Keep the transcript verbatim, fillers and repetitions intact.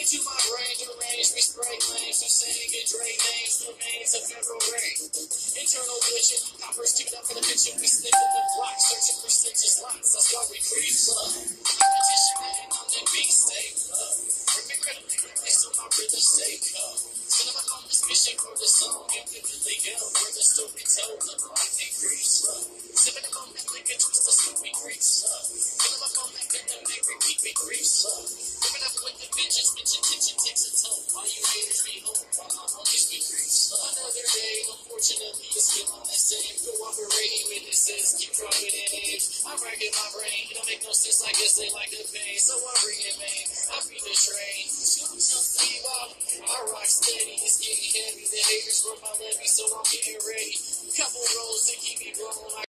to my brain, deranged, we spray lanes, who saying get Dre names, the veins of federal rain. Internal vision, coppers queued up for the pitching, we sniff in the block, searching for stitches, lots, that's why we creep up. Competition, man, I'm the beast, stay up. Work incredibly quickly, so my rhythm stay up. Still I'm on this mission for the song, and vividly go, where the story told, the life they creeps up. Sipping the moment, like a twist of smoke, we creeps up. Still I'm on that good, and they repeat, we creeps up. Living up with the bitches, bitch attention takes a toll. While you haters be home, while my homies be creeps up. Another day, unfortunately, it's still on that same. Cooperating witnesses, keep dropping in age. I'm racking my brain, it don't make no sense, I guess they like the pain. So I bring it, man, I feed the train. Something out, I rock steady, it's getting heavy. The haters broke my levy, so I'm getting ready. Couple rolls to keep me rolling.